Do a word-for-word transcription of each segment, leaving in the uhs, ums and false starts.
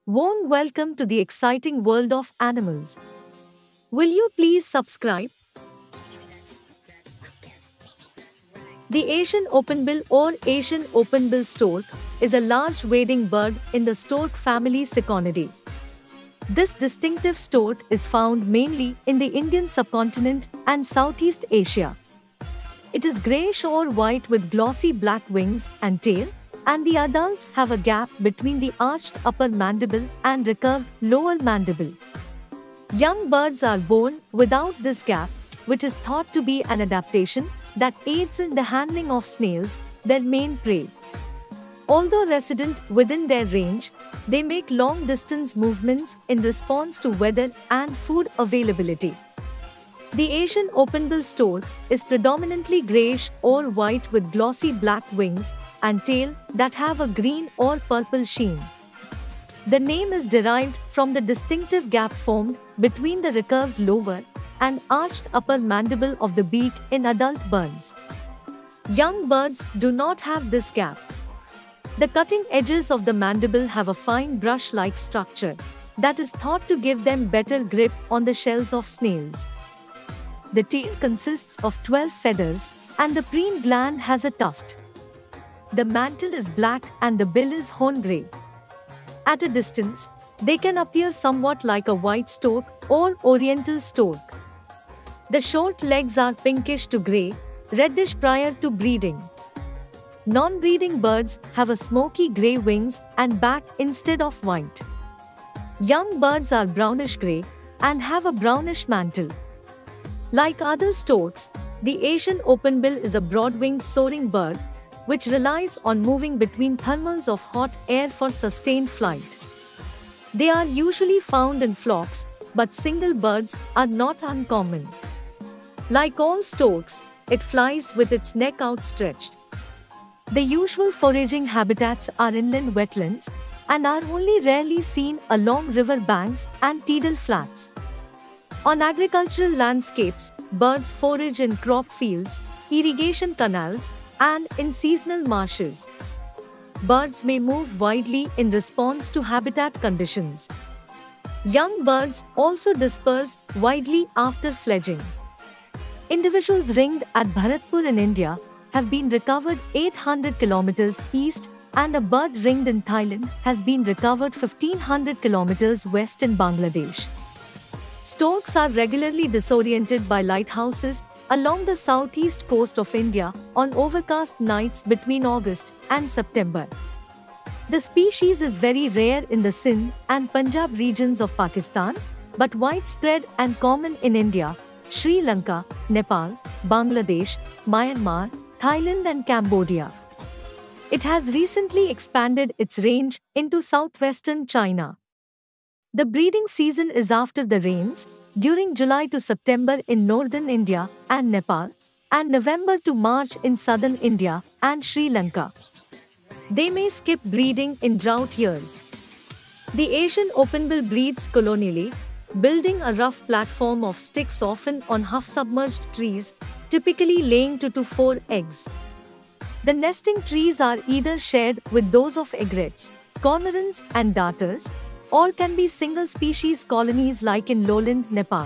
Warm welcome to the exciting world of animals. Will you please subscribe? The Asian openbill or Asian openbill stork is a large wading bird in the stork family Siconidae. This distinctive stork is found mainly in the Indian subcontinent and Southeast Asia. It is greyish or white with glossy black wings and tail, and the adults have a gap between the arched upper mandible and recurved lower mandible. Young birds are born without this gap, which is thought to be an adaptation that aids in the handling of snails, their main prey. Although resident within their range, they make long-distance movements in response to weather and food availability. The Asian openbill stork is predominantly greyish or white with glossy black wings and tail that have a green or purple sheen. The name is derived from the distinctive gap formed between the recurved lower and arched upper mandible of the beak in adult birds. Young birds do not have this gap. The cutting edges of the mandible have a fine brush-like structure that is thought to give them better grip on the shells of snails. The tail consists of twelve feathers and the preen gland has a tuft. The mantle is black and the bill is horn-grey. At a distance, they can appear somewhat like a white stork or oriental stork. The short legs are pinkish to grey, reddish prior to breeding. Non-breeding birds have a smoky grey wings and back instead of white. Young birds are brownish-grey and have a brownish mantle. Like other storks, the Asian openbill is a broad-winged soaring bird which relies on moving between thermals of hot air for sustained flight. They are usually found in flocks, but single birds are not uncommon. Like all storks, it flies with its neck outstretched. The usual foraging habitats are inland wetlands and are only rarely seen along river banks and tidal flats. On agricultural landscapes, birds forage in crop fields, irrigation canals, and in seasonal marshes. Birds may move widely in response to habitat conditions. Young birds also disperse widely after fledging. Individuals ringed at Bharatpur in India have been recovered eight hundred kilometers east, and a bird ringed in Thailand has been recovered fifteen hundred kilometers west in Bangladesh. Storks are regularly disoriented by lighthouses along the southeast coast of India on overcast nights between August and September. The species is very rare in the Sindh and Punjab regions of Pakistan, but widespread and common in India, Sri Lanka, Nepal, Bangladesh, Myanmar, Thailand and Cambodia. It has recently expanded its range into southwestern China. The breeding season is after the rains, during July to September in northern India and Nepal, and November to March in southern India and Sri Lanka. They may skip breeding in drought years. The Asian openbill breeds colonially, building a rough platform of sticks often on half-submerged trees, typically laying two to four eggs. The nesting trees are either shared with those of egrets, cormorants and darters, or can be single-species colonies like in lowland Nepal.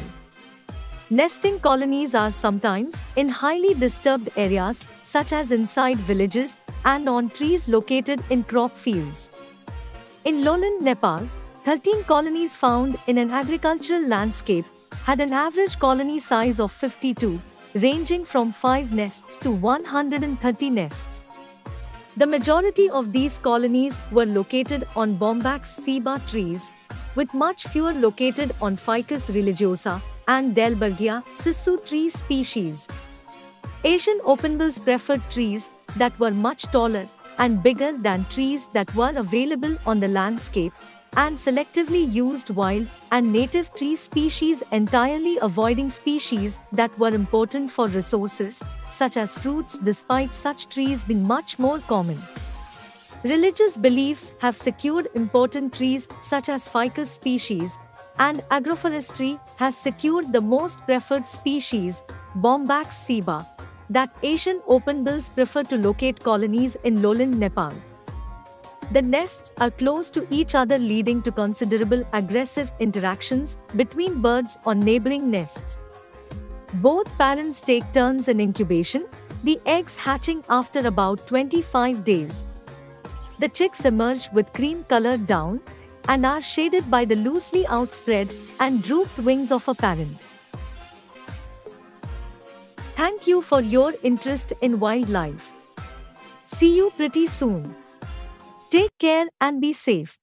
Nesting colonies are sometimes in highly disturbed areas such as inside villages and on trees located in crop fields. In lowland Nepal, thirteen colonies found in an agricultural landscape had an average colony size of fifty-two, ranging from five nests to one hundred thirty nests. The majority of these colonies were located on Bombax ceiba trees, with much fewer located on Ficus religiosa and Delbergia sissu tree species. Asian openbills preferred trees that were much taller and bigger than trees that were available on the landscape, and selectively used wild and native tree species, entirely avoiding species that were important for resources, such as fruits, despite such trees being much more common. Religious beliefs have secured important trees such as ficus species, and agroforestry has secured the most preferred species, Bombax ceiba, that Asian openbills prefer to locate colonies in lowland Nepal. The nests are close to each other, leading to considerable aggressive interactions between birds on neighboring nests. Both parents take turns in incubation, the eggs hatching after about twenty-five days. The chicks emerge with cream-colored down and are shaded by the loosely outspread and drooped wings of a parent. Thank you for your interest in wildlife. See you pretty soon. Take care and be safe.